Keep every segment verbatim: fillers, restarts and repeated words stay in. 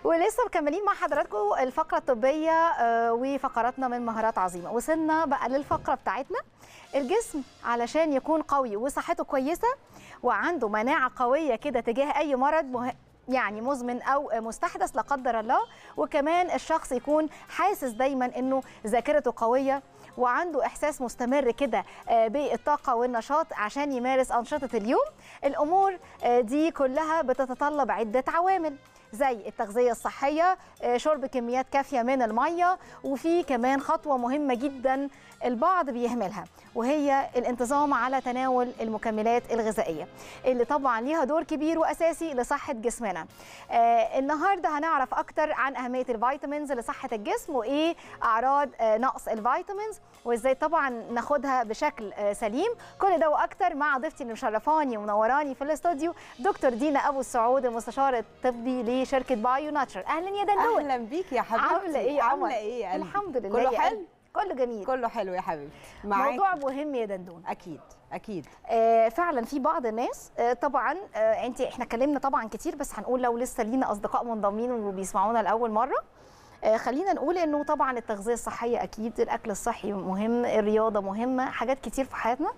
ولسه مكملين مع حضراتكم الفقره الطبيه وفقراتنا من مهارات عظيمه. وصلنا بقى للفقره بتاعتنا. الجسم علشان يكون قوي وصحته كويسه وعنده مناعه قويه كده تجاه اي مرض مه... يعني مزمن او مستحدث لا قدر الله، وكمان الشخص يكون حاسس دايما انه ذاكرته قويه وعنده احساس مستمر كده بالطاقه والنشاط عشان يمارس انشطه اليوم. الامور دي كلها بتتطلب عده عوامل زي التغذيه الصحيه، شرب كميات كافيه من الميه، وفي كمان خطوه مهمه جدا البعض بيهملها وهي الانتظام على تناول المكملات الغذائيه اللي طبعا ليها دور كبير واساسي لصحه جسمنا. آه النهارده هنعرف اكتر عن اهميه الفيتامينز لصحه الجسم وايه اعراض آه نقص الفيتامينز وازاي طبعا ناخدها بشكل آه سليم. كل ده واكتر مع ضيفتي اللي مشرفاني ومنوراني في الاستوديو دكتور دينا ابو السعود، المستشار الطبي لشركه بايو ناتشر. اهلا يا دندون. اهلا بيك يا حبيبتي. عامله ايه يا عامله ايه يا قلبي؟ الحمد لله. كله حلو كله جميل. كله حلو يا حبيبتي. موضوع مهم يا دندون. اكيد اكيد. آه فعلا في بعض الناس آه طبعا آه انت احنا اتكلمنا طبعا كتير، بس هنقول لو لسه لينا اصدقاء منضمين وبيسمعونا لاول مره، آه خلينا نقول انه طبعا التغذيه الصحيه اكيد، الاكل الصحي مهم، الرياضه مهمه، حاجات كتير في حياتنا.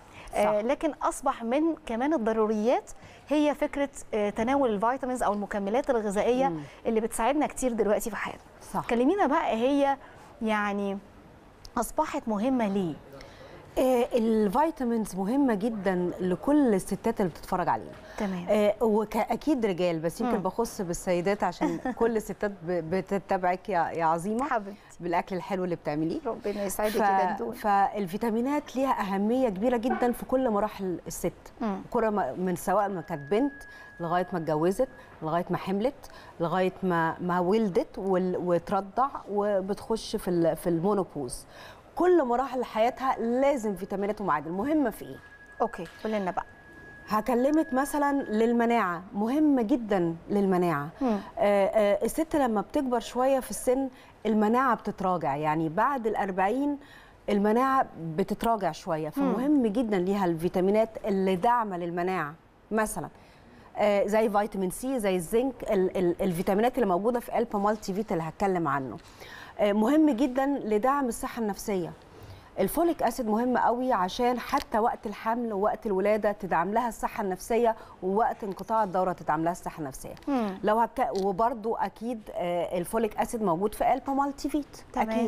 آه لكن اصبح من كمان الضروريات هي فكره آه تناول الفيتامينز او المكملات الغذائيه مم. اللي بتساعدنا كتير دلوقتي في حياتنا. صح. كلمينا بقى هي يعني أصبحت مهمة ليه؟ آه الفيتامينز مهمة جدا لكل الستات اللي بتتفرج علينا. تمام. آه وأكيد رجال، بس يمكن بخص بالسيدات عشان كل الستات بتتابعك يا يا عظيمة حبيبتي بالأكل الحلو اللي بتعمليه. ربنا يسعدك ف... يا دندون. فالفيتامينات ليها أهمية كبيرة جدا في كل مراحل الست. كل من سواء ما كانت بنت لغايه ما اتجوزت، لغايه ما حملت، لغايه ما ما ولدت وترضع وبتخش في في المونوبوز. كل مراحل حياتها لازم فيتامينات ومعادن. مهمه في ايه؟ اوكي قولي لنا بقى. هكلمك مثلا للمناعه، مهمه جدا للمناعه. آآ آآ الست لما بتكبر شويه في السن المناعه بتتراجع، يعني بعد الأربعين المناعه بتتراجع شويه، فمهم مم. جدا ليها الفيتامينات اللي داعمه للمناعه. مثلا آه زي فيتامين سي، زي الزنك، ال ال الفيتامينات اللي موجوده في البا مالتي فيت اللي هتكلم عنه. آه مهم جدا لدعم الصحه النفسيه. الفوليك اسيد مهم قوي عشان حتى وقت الحمل ووقت الولاده تدعم لها الصحه النفسيه، ووقت انقطاع الدوره تدعم لها الصحه النفسيه. مم. لو هك... وبرده اكيد آه الفوليك اسيد موجود في البا مالتي فيت. تمام. اكيد.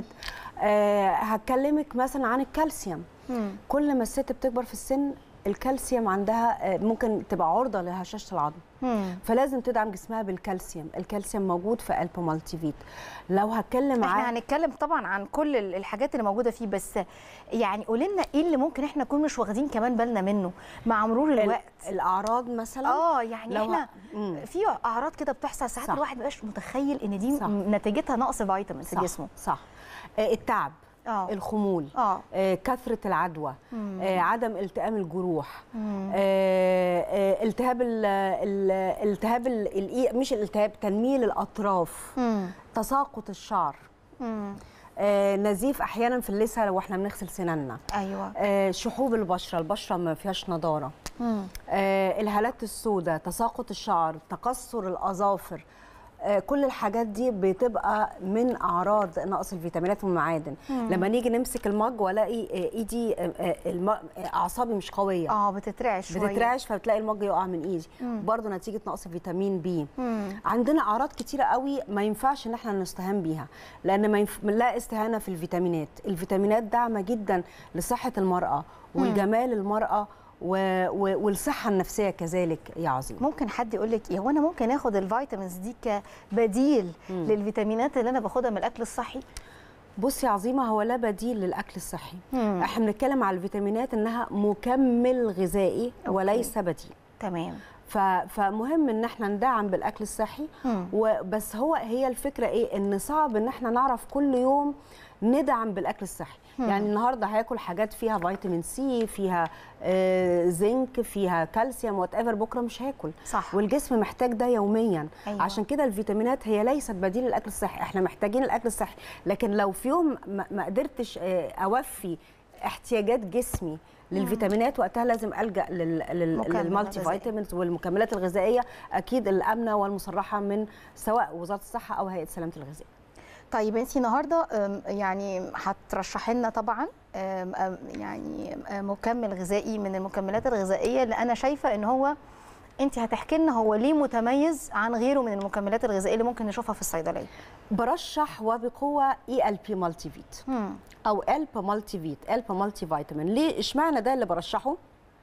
آه هتكلمك مثلا عن الكالسيوم. مم. كل ما الست بتكبر في السن الكالسيوم عندها ممكن تبقى عرضه لهشاشه العظم، فلازم تدعم جسمها بالكالسيوم. الكالسيوم موجود في البا مالتي فيت. لو هتكلم احنا عن... هنتكلم طبعا عن كل الحاجات اللي موجوده فيه، بس يعني قولي لنا ايه اللي ممكن احنا نكون مش واخدين كمان بالنا منه مع مرور الوقت. الاعراض مثلا. اه يعني احنا ه... في اعراض كده بتحصل ساعات الواحد ما بيبقاش متخيل ان دي صح. نتيجتها نقص فيتامين في جسمه. صح. آه التعب، أوه. الخمول، أوه. آه، كثرة العدوى، آه، عدم التئام الجروح، آه، آه، التهاب ال ال التهاب ال مش الالتهاب تنميل الأطراف، مم. تساقط الشعر، آه، نزيف أحيانا في اللثة واحنا بنغسل سناننا. أيوة. آه، شحوب البشرة، البشرة ما فيهاش نضارة، آه، الهالات السوداء، تساقط الشعر، تكسر الأظافر. كل الحاجات دي بتبقى من اعراض نقص الفيتامينات والمعادن. مم. لما نيجي نمسك المج والاقي ايدي اعصابي مش قويه، اه بتترعش شويه، بتترعش فبتلاقي المج يقع من ايدي، برضه نتيجه نقص فيتامين بي. مم. عندنا اعراض كتيره قوي ما ينفعش ان احنا نستهان بيها، لان ما ينف... لا استهانه في الفيتامينات. الفيتامينات داعمه جدا لصحه المراه والجمال المراه و... و... والصحه النفسيه كذلك يا عظيم. ممكن حد يقول لك ايه، وانا ممكن اخد الفيتامينز دي كبديل مم. للفيتامينات اللي انا باخدها من الاكل الصحي؟ بصي يا عظيمه، هو لا بديل للاكل الصحي. مم. احنا بنتكلم على الفيتامينات انها مكمل غذائي وليس بديل. تمام. ف... فمهم ان احنا ندعم بالاكل الصحي. مم. وبس هو هي الفكره ايه، ان صعب ان احنا نعرف كل يوم ندعم بالاكل الصحي. مم. يعني النهارده هاكل حاجات فيها فيتامين سي، فيها آه زنك، فيها كالسيوم، وات ايفر، بكره مش هاكل. صح. والجسم محتاج ده يوميا. أيوة. عشان كده الفيتامينات هي ليست بديل للاكل الصحي، احنا محتاجين الاكل الصحي، لكن لو في يوم ما قدرتش آه اوفي احتياجات جسمي للفيتامينات وقتها لازم الجا للمالتي فيتامينز والمكملات الغذائيه اكيد الامنه والمصرحه من سواء وزاره الصحه او هيئه سلامه الغذاء. طيب انتي النهارده يعني هترشحي لنا طبعا يعني مكمل غذائي من المكملات الغذائيه اللي انا شايفه ان هو انت هتحكي لنا هو ليه متميز عن غيره من المكملات الغذائيه اللي ممكن نشوفها في الصيدليه. برشح وبقوه اي ال بي مالتي فيت او الب مالتي فيت، الب مالتي فيتامين. ليه اشمعنى ده اللي برشحه؟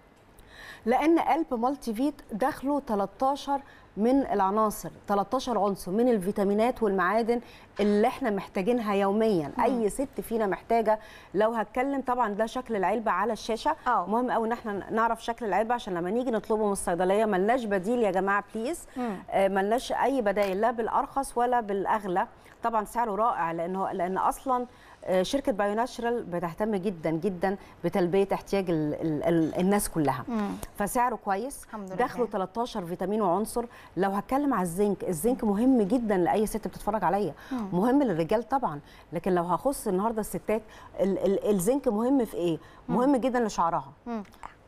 لان الب مالتي فيت داخله تلتاشر من العناصر، تلتاشر عنصر من الفيتامينات والمعادن اللي احنا محتاجينها يوميا. مم. اي ست فينا محتاجه. لو هتكلم طبعا ده شكل العلبه على الشاشه. أوه. مهم قوي ان احنا نعرف شكل العلبه عشان لما نيجي نطلبه من الصيدليه ملناش بديل يا جماعه بليز. آه ملناش اي بدائل لا بالارخص ولا بالاغلى. طبعا سعره رائع لانه لان اصلا شركه بايو ناتشرال بتهتم جدا جدا بتلبيه احتياج ال ال ال الناس كلها. مم. فسعره كويس، داخله تلتاشر فيتامين وعنصر. لو هتكلم على الزنك، الزنك مهم جدا لاي ست بتتفرج عليا، مهم للرجال طبعا، لكن لو هخص النهارده الستات ال ال الزنك مهم في ايه؟ مهم جدا لشعرها، مم.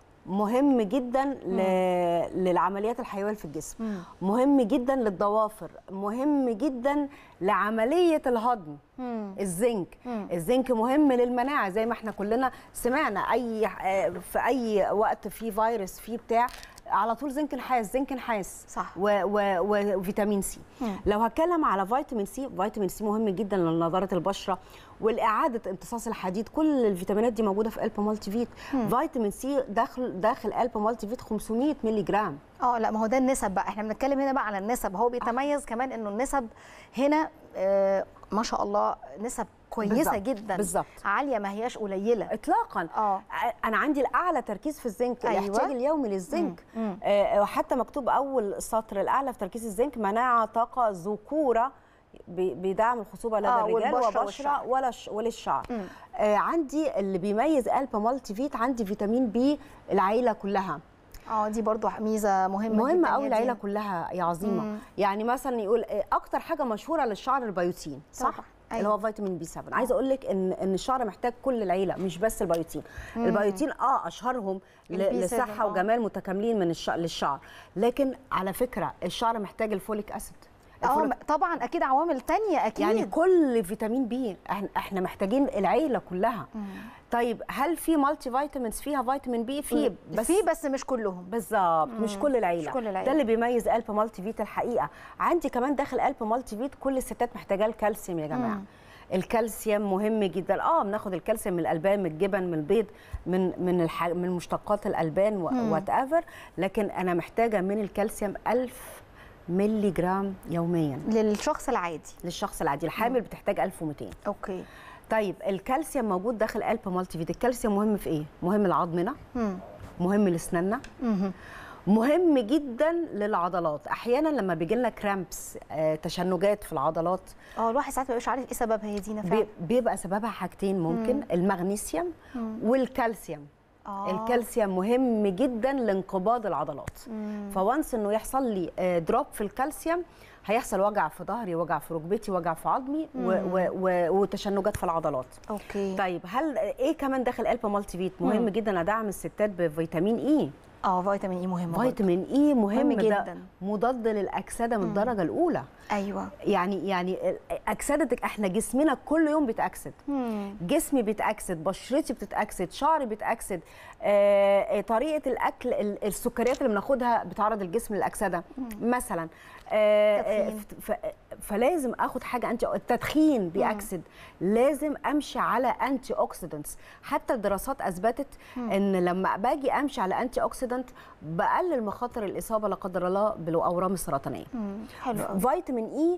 مهم جدا ل... للعمليات الحيويه في الجسم، مم. مهم جدا للضوافر، مهم جدا لعمليه الهضم. مم. الزنك مم. الزنك مهم للمناعه زي ما احنا كلنا سمعنا اي في اي وقت في فيروس في بتاع على طول زنك نحاس زنك نحاس صح وفيتامين سي. مم. لو هتكلم على فيتامين سي، فيتامين سي مهم جدا لنضاره البشره والاعاده امتصاص الحديد. كل الفيتامينات دي موجوده في الب مالتي فيت. مم. فيتامين سي داخل داخل الب مالتي فيت خمسمية مللي جرام. اه لا ما هو ده النسب بقى، احنا بنتكلم هنا بقى على النسب. هو بيتميز آه. كمان انه النسب هنا آه ما شاء الله نسب كويسه بالزبط. جدا بالظبط عاليه، ما هياش قليله اطلاقا. اه انا عندي الاعلى تركيز في الزنك. أيوة. الاحتياج اليومي للزنك، آه وحتى مكتوب اول سطر الاعلى في تركيز الزنك مناعه طاقه ذكوره بيدعم الخصوبه لدى آه الرجال وبشره ولا وللشعر. آه عندي اللي بيميز الب مالتي فيت، عندي فيتامين بي العيله كلها. اه دي برضو ميزه مهمه مهمه قوي العيله كلها يا عظيمه. مم. يعني مثلا يقول اكتر حاجه مشهوره للشعر البيوتين، صح؟ أيوة. اللي هو فيتامين بي سبعة. عايزه اقول لك ان ان الشعر محتاج كل العيله مش بس البيوتين. مم. البيوتين اه اشهرهم لصحه وجمال متكاملين من الشعر للشعر، لكن على فكره الشعر محتاج الفوليك اسيد. اه طبعا اكيد عوامل تانية اكيد، يعني كل فيتامين بي احنا محتاجين العيله كلها. مم. طيب هل في مالتي فيتامينز فيها فيتامين بي؟ في بس في بس مش كلهم بالظبط، مش كل العيله. مش كل العيله. ده اللي بيميز الب مالتي فيت الحقيقه. عندي كمان داخل الب مالتي فيت كل الستات محتاجه الكالسيوم يا جماعه. مم. الكالسيوم مهم جدا. اه بناخد الكالسيوم من الالبان، من الجبن، من البيض، من من الح... من مشتقات الالبان وات ايفر، لكن انا محتاجه من الكالسيوم ألف مللي جرام يوميا للشخص العادي. للشخص العادي الحامل مم. بتحتاج ألف ومئتين. اوكي. طيب الكالسيوم موجود داخل الب مالتي فيت. الكالسيوم مهم في ايه؟ مهم لعظمنا، مم. مهم لاسناننا، مم. مهم جدا للعضلات. احيانا لما بيجي لنا كرامبس آه، تشنجات في العضلات اه الواحد ساعات ما بيبقاش عارف ايه سببها يا دينا فعلا. بيبقى سببها حاجتين ممكن، مم. المغنيسيوم مم. والكالسيوم. آه. الكالسيوم مهم جدا لانقباض العضلات. فوانس انه يحصل لي دروب في الكالسيوم هيحصل وجع في ظهري، وجع في ركبتي، وجع في عظمي و و و وتشنجات في العضلات. اوكي. طيب هل ايه كمان داخل الب مالتي فيت؟ مهم مم. جدا ادعم الستات بفيتامين اي. اه فيتامين اي مهم. فيتامين اي مهم, مهم جدا، مضاد للاكسده من الدرجه الاولى. ايوه يعني يعني اكسدتك احنا جسمنا كل يوم بيتاكسد. مم. جسمي بيتاكسد، بشرتي بتتاكسد، شعري بيتاكسد. آه طريقه الاكل، السكريات اللي بناخدها بتعرض الجسم للاكسده. مم. مثلا آه فلازم اخد حاجه انتي. التدخين بيأكسد، لازم امشي على انتي اوكسيدنتس. حتى الدراسات اثبتت مم. ان لما باجي امشي على انتي اوكسيدنت بقلل مخاطر الاصابه لا قدر الله بالاورام السرطانيه. حلو. فيتامين اي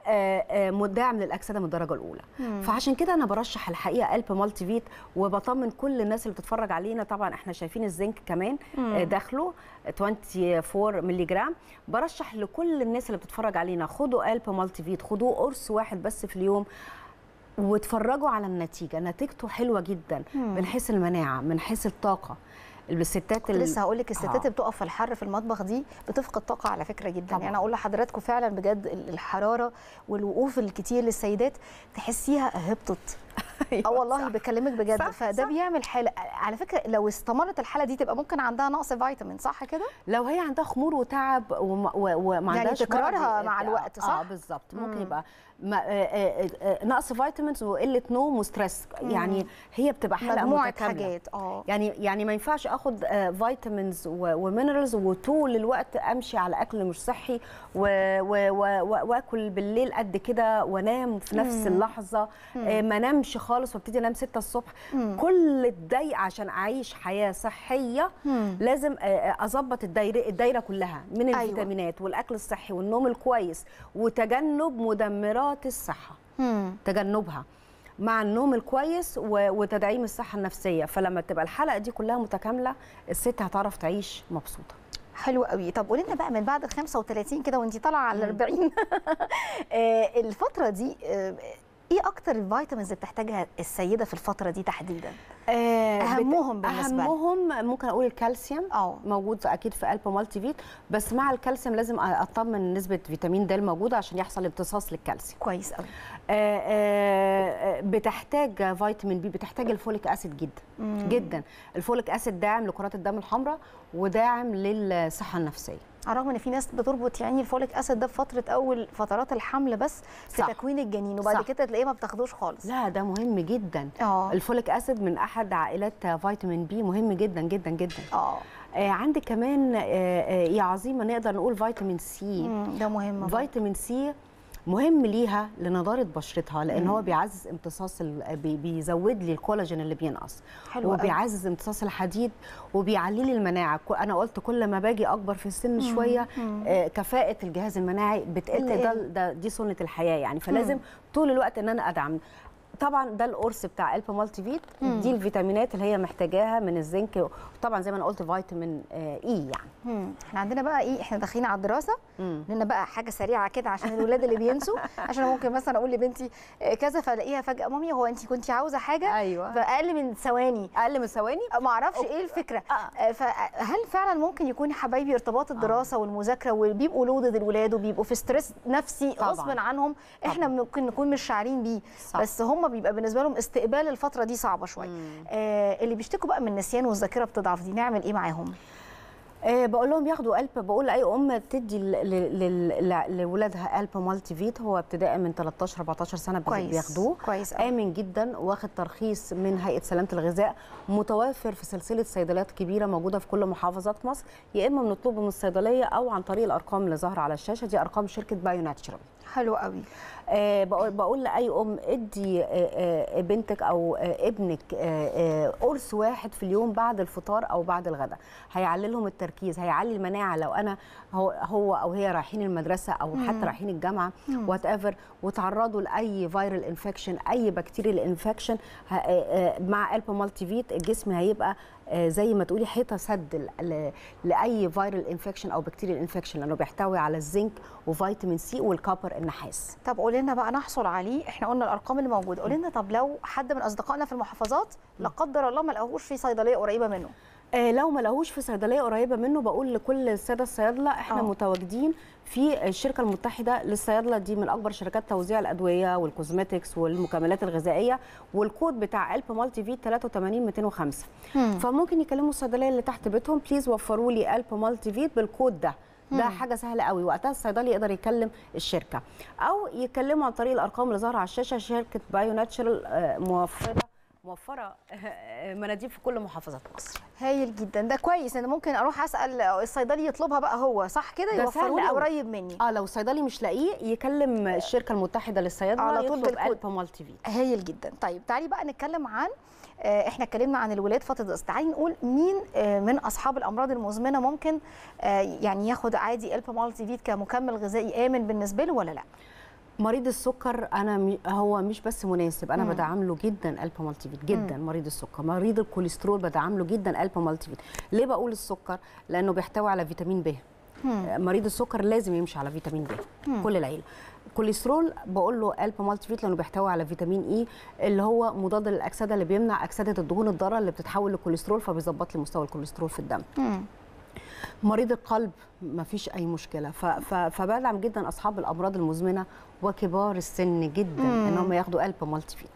مدعم للاكسده من الدرجه الاولى. مم. فعشان كده انا برشح الحقيقه الب مالتي فيت، وبطمن كل الناس اللي بتتفرج علينا. طبعا احنا شايفين الزنك كمان مم. داخله أربعة وعشرين مللي جرام. برشح لكل الناس اللي بتتفرج علينا خدوا الب مالتي فيت، خدوه قرص واحد بس في اليوم واتفرجوا على النتيجه. نتيجته حلوه جدا مم. من حيث المناعه، من حيث الطاقه. الستات اللي لسه هقول لك الستات اللي آه. بتقف في الحر في المطبخ دي بتفقد طاقه على فكره جدا. طبعا. يعني اقول لحضراتكم فعلا بجد الحراره والوقوف الكتير للسيدات تحسيها هبطت اه والله بكلمك بجد. صح فده صح. بيعمل حاله، على فكره لو استمرت الحاله دي تبقى ممكن عندها نقص فيتامين، صح كده؟ لو هي عندها خمور وتعب وما, وما يعني عندهاش تكرارها مرض- مع الوقت، صح؟ اه بالظبط. ممكن يبقى ما- آه، آه، نقص فيتامينز وقله نوم وستريس، يعني هي بتبقى حلقه مجموعه متكامله. حاجات. اه يعني يعني ما ينفعش اخد آه، فيتامينز و- ومينرالز وطول الوقت امشي على اكل مش صحي و- و- و- واكل بالليل قد كده وانام في نفس اللحظه، آه، ما انامش خالص وابتدي انام ستة الصبح. كل الدقيق عشان اعيش حياه صحيه لازم آه، اظبط الدايره الدايره كلها من أيوة. الفيتامينات والاكل الصحي والنوم الكويس وتجنب مدمرات الصحه. مم. تجنبها مع النوم الكويس و- وتدعيم الصحه النفسيه. فلما تبقى الحلقه دي كلها متكامله الست هتعرف تعيش مبسوطه. حلو قوي. طب قولي لنا بقى من بعد ال خمسة وثلاثين كده وانت طالعه على ال أربعين آه، الفتره دي آه، ايه اكتر الفيتامينز اللي بتحتاجها السيده في الفتره دي تحديدا؟ آه، اهمهم بالنسبه لك؟ اهمهم ممكن اقول الكالسيوم. اه موجود في اكيد في الب مالتي فيت، بس مع الكالسيوم لازم اطمن نسبه فيتامين د الموجوده عشان يحصل امتصاص للكالسيوم. كويس قوي. آه، آه، بتحتاج فيتامين بي، بتحتاج الفوليك اسيد جدا مم. جدا. الفوليك اسيد داعم لكرات الدم الحمراء وداعم للصحه النفسيه. على الرغم ان في ناس بتربط يعني الفوليك اسيد ده بفتره اول فترات الحمل بس في صح. تكوين الجنين، وبعد صح. كده تلاقيه ما بتاخدوش خالص. لا ده مهم جدا. اه الفوليك اسيد من احد عائلات فيتامين بي، مهم جدا جدا جدا. اه آه عندك كمان آه آه يا عظيمه نقدر نقول فيتامين سي. مم، ده مهم برضه. فيتامين سي مهم ليها لنضاره بشرتها، لان مم. هو بيعزز امتصاص ال- بي- بيزود لي الكولاجين اللي بينقص، حلو قوي. وبيعزز امتصاص الحديد وبيعلي لي المناعه. ك- انا قلت كل ما باجي اكبر في السن مم. شويه مم. آه كفاءه الجهاز المناعي بتقل. بتقل. ده, ده دي سنه الحياه يعني. فلازم مم. طول الوقت ان انا ادعم. طبعا ده القرص بتاع الب مالتي فيت، مم. دي الفيتامينات اللي هي محتاجاها من الزنك، وطبعا زي ما انا قلت فيتامين آه اي يعني. مم. احنا عندنا بقى ايه، احنا داخلين على الدراسه، مم. لنا بقى حاجه سريعه كده عشان الولاد اللي بينسوا. عشان ممكن مثلا اقول لبنتي آه، كذا فالاقيها فجاه مامي هو انت كنتي عاوزه حاجه ايوه باقل من ثواني، اقل من ثواني. ما اعرفش ايه الفكره. آه. آه، فهل فعلا ممكن يكون يا حبايبي ارتباط الدراسه والمذاكره وبيبقوا لودد الولاد وبيبقوا في ستريس نفسي طبعاً. غصب عنهم، احنا ممكن نكون مش شاعرين بيه، صح. بس هم بيبقى بالنسبه لهم استقبال الفتره دي صعبه شويه. آه اللي بيشتكوا بقى من النسيان والذاكره بتضعف دي نعمل ايه معاهم؟ أه بقول لهم ياخدوا قلب. بقول لاي ام تدي لاولادها قلب مالتي فيت، هو ابتداء من تلتاشر اربعتاشر سنه كويس. بياخدوه. كويس قوي. امن جدا، واخد ترخيص من هيئه سلامه الغذاء، متوفر في سلسله صيدليات كبيره موجوده في كل محافظات مصر، يا اما بنطلبه من الصيدليه او عن طريق الارقام اللي ظاهره على الشاشه. دي ارقام شركه بايو ناتشرال. حلو قوي. أه بقول, بقول لاي ام ادي أه أه بنتك او أه ابنك أه أه قرص واحد في اليوم بعد الفطار او بعد الغداء، هيعلي لهم التركيز، هيعلي المناعه. لو انا هو, هو او هي رايحين المدرسه او مم. حتى رايحين الجامعه وات ايفر وتعرضوا لاي فيرال انفكشن، اي بكتيريال انفكشن، مع الب مالتي فيت الجسم هيبقى آه، زي ما تقولي حيطه سد ل- لاي فيرال انفكشن او بكتيريال انفكشن، لانه بيحتوي على الزنك وفيتامين سي والكوبر النحاس. طب قولي لنا بقى نحصل عليه، احنا قلنا الارقام اللي موجوده، قولي لنا طب لو حد من اصدقائنا في المحافظات لا قدر الله ما لقاهوش في صيدليه قريبه منه، آه، لو ما لقوش في صيدليه قريبه منه، بقول لكل الساده الصيادله احنا أوه. متواجدين في الشركه المتحده للصيادله، دي من اكبر شركات توزيع الادويه والكوزماتكس والمكملات الغذائيه، والكود بتاع الب مالتي فيت تلاتة وتمانين ميتين وخمسة. مم. فممكن يكلموا الصيدليه اللي تحت بيتهم، بليز وفروا لي الب مالتي فيت بالكود ده. ده حاجه سهله قوي، وقتها الصيدلي يقدر يكلم الشركه او يكلموا عن طريق الارقام اللي ظاهره على الشاشه. شركه بايو ناتشرال آه، موفره موفره مناديب في كل محافظات مصر. هايل جدا، ده كويس ان ممكن اروح اسال الصيدلي يطلبها بقى هو، صح كده؟ ده يوفروا سهل لي أوي. قريب مني. اه لو الصيدلي مش لاقيه يكلم الشركه المتحده للصيادله على طول يطلب بالكود. الب مالتي فيت. هايل جدا. طيب تعالي بقى نتكلم عن آه، احنا اتكلمنا عن الولاد فتره الدراسه، تعالي نقول مين آه، من اصحاب الامراض المزمنه ممكن آه، يعني ياخد عادي الب مالتي فيت كمكمل غذائي امن بالنسبه له ولا لا؟ مريض السكر انا م... هو مش بس مناسب، انا مم. بدعم له جدا الب مالتي فيت جدا. مم. مريض السكر، مريض الكوليسترول بدعم له جدا الب مالتي فيت. ليه بقول السكر؟ لانه بيحتوي على فيتامين ب. مم. مريض السكر لازم يمشي على فيتامين ب، كل العيله. الكوليسترول بقول له الب مالتي فيت لانه بيحتوي على فيتامين اي اللي هو مضاد للاكسده، اللي بيمنع اكسده الدهون الضاره اللي بتتحول لكوليسترول، فبيظبط لي مستوى الكوليسترول في الدم. مم. مريض القلب ما فيش اي مشكله، ف... ف... فبدعم جدا اصحاب الامراض المزمنه وكبار السن جدا مم. ان هم ياخدوا الب مالتي فيت.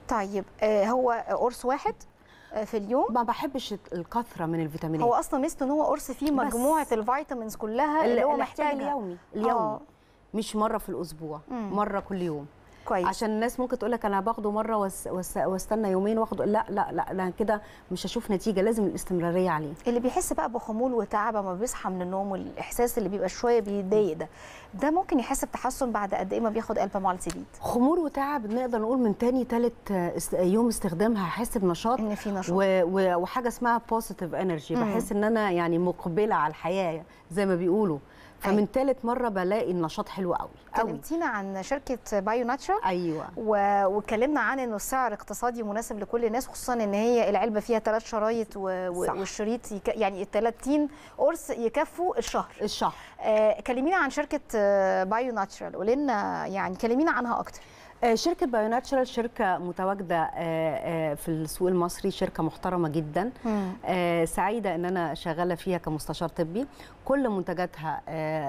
طيب آه هو قرص واحد في اليوم؟ ما بحبش الكثره من الفيتامينات. هو اصلا ميزته ان هو قرص فيه مجموعه الفيتامينز كلها اللي هو محتاجها اليومي اليومي آه. مش مره في الاسبوع، مم. مره كل يوم. كويس. عشان الناس ممكن تقول لك انا باخده مره واستنى يومين واخده، لا لا لا انا كده مش هشوف نتيجه، لازم الاستمراريه عليه. اللي بيحس بقى بخمول وتعب ما بيصحى من النوم والاحساس اللي بيبقى شويه بيضايق ده، ده ممكن يحس بتحسن بعد قد ايه ما بياخد ألبا مالتي؟ خمول وتعب نقدر نقول من تاني تالت يوم استخدامها هحس بنشاط، ان في نشاط وحاجه اسمها بوزيتيف انرجي، بحس ان انا يعني مقبله على الحياه زي ما بيقولوا، فمن ثالث مره بلاقي النشاط حلو قوي. كلمتينا عن شركه بايو ناتشرال. ايوه. واتكلمنا عن انه السعر اقتصادي مناسب لكل الناس، خصوصا ان هي العلبه فيها ثلاث شرايط و... والشريط يك... يعني ال ثلاثين قرص يكفوا الشهر. الشهر. آه كلمينا عن شركه بايو ناتشرال، قولي لنا يعني كلمينا عنها اكتر. شركة بايو ناتشرال شركة متواجدة في السوق المصري، شركة محترمة جدا. مم. سعيدة ان انا شغالة فيها كمستشار طبي. كل منتجاتها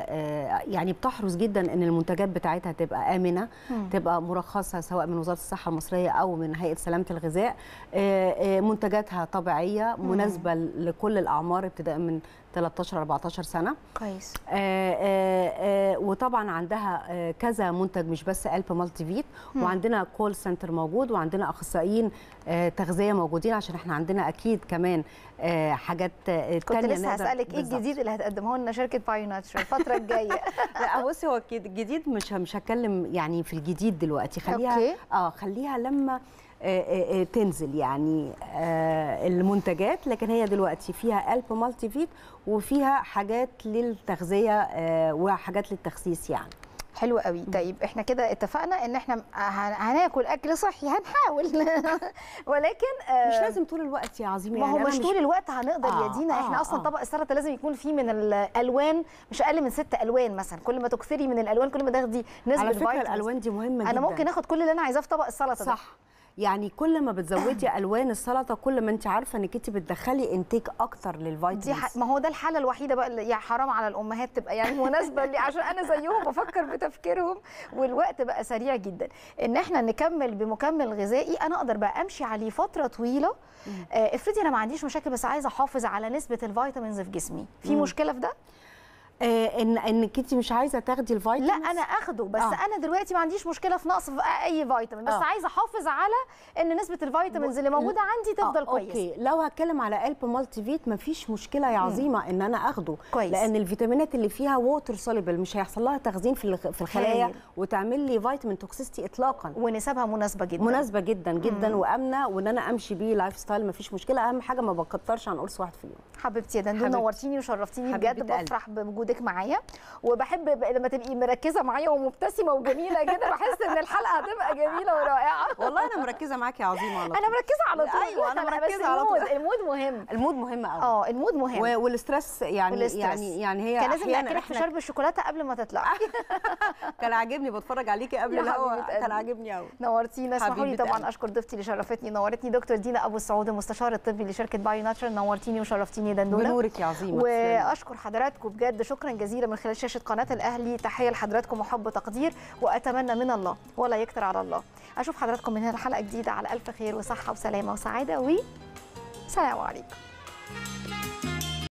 يعني بتحرص جدا ان المنتجات بتاعتها تبقى آمنة، مم. تبقى مرخصة سواء من وزارة الصحة المصرية او من هيئة سلامة الغذاء. منتجاتها طبيعية مناسبة مم. لكل الأعمار ابتداء من ثلاثة عشر أربعة عشر سنة. كويس. آآ آآ وطبعا عندها كذا منتج مش بس ألبا مالتي فيت، وعندنا كول سنتر موجود، وعندنا اخصائيين تغذيه موجودين، عشان احنا عندنا اكيد كمان حاجات تانية. كنت لسه هسألك ايه الجديد اللي هتقدمه لنا شركه بايو ناتشرال الفتره الجايه؟ لا بصي، هو الجديد مش مش هتكلم يعني في الجديد دلوقتي، خليها أوكي. اه خليها لما تنزل يعني المنتجات، لكن هي دلوقتي فيها ألبا مالتي فيت وفيها حاجات للتغذيه وحاجات للتخسيس يعني. حلو قوي. طيب احنا كده اتفقنا ان احنا هناكل اكل صحي، هنحاول ولكن مش لازم طول الوقت يا عظيمه، ما هو يعني مش طول الوقت هنقدر آه يا دينا. آه احنا اصلا آه طبق السلطه لازم يكون فيه من الالوان مش اقل من ست الوان مثلا، كل ما تكثري من الالوان كل ما تاخدي نسبه على فكره الالوان دي مهمه جدا. انا ممكن اخد كل اللي انا عايزاه في طبق السلطه صح ده. يعني كل ما بتزودي الوان السلطه كل ما انت عارفه انك انت بتدخلي انتاج اكتر للفيتامينز. دي ح... ما هو ده الحاله الوحيده بقى اللي يا حرام على الامهات تبقى يعني مناسبه لي، عشان انا زيهم بفكر بتفكيرهم والوقت بقى سريع جدا، ان احنا نكمل بمكمل غذائي انا اقدر بقى امشي عليه فتره طويله. آه افرضي انا ما عنديش مشاكل بس عايزه احافظ على نسبه الفيتامينز في جسمي، في مم. مشكله في ده؟ آه ان انك انت مش عايزه تاخدي الفيتامين. لا انا اخده بس آه. انا دلوقتي ما عنديش مشكله في نقص في اي فيتامين، بس آه. عايزه احافظ على ان نسبه الفيتامينز اللي موجوده عندي تفضل آه. كويسه. اوكي، لو هتكلم على ألبا مالتي فيت ما فيش مشكله يا عظيمه مم. ان انا اخده كويس. لان الفيتامينات اللي فيها ووتر سوليبل مش هيحصل لها تخزين في في الخلايا هي. وتعمل لي فيتامين توكسيستي اطلاقا، ونسبها مناسبه جدا مناسبه جدا جدا وامنه، وان انا امشي بيه لايف ستايل ما فيش مشكله. اهم حاجه ما بكترش عن قرص واحد في اليوم. حبيبتي يا دندون نورتيني وشرفتيني بجد، بفرح بوجودك معايا، وبحب لما تبقي مركزه معايا ومبتسمه وجميله كده بحس ان الحلقه هتبقى جميله ورائعه. والله انا مركزه معاكي يا عظيمه على طول. انا مركزه على طول. ايوه انا مركزه على طول. المود مهم، المود مهم قوي. اه المود مهم والستريس يعني والسترس. يعني يعني هي كان لازم ناكلك في شرب الشوكولاته قبل ما تطلعي. كان عاجبني بتفرج عليكي قبل الهوا، كان عاجبني قوي. نورتينا. اسمحوا لي طبعا اشكر ضيفتي اللي شرفتني نورتني دكتور دينا ابو السعود المستشار الطبي لشركه بايو ناتشرال. نورتيني وشرفتيني دندونه. بنورك يا عظيمه. واشكر حضراتكم بجد شكرا جزيلا من خلال شاشه قناه الاهلي. تحيه لحضراتكم وحب وتقدير، واتمنى من الله ولا يكتر على الله اشوف حضراتكم من هنا حلقه جديده على الف خير وصحه وسلامه وسعاده، وسلام عليكم.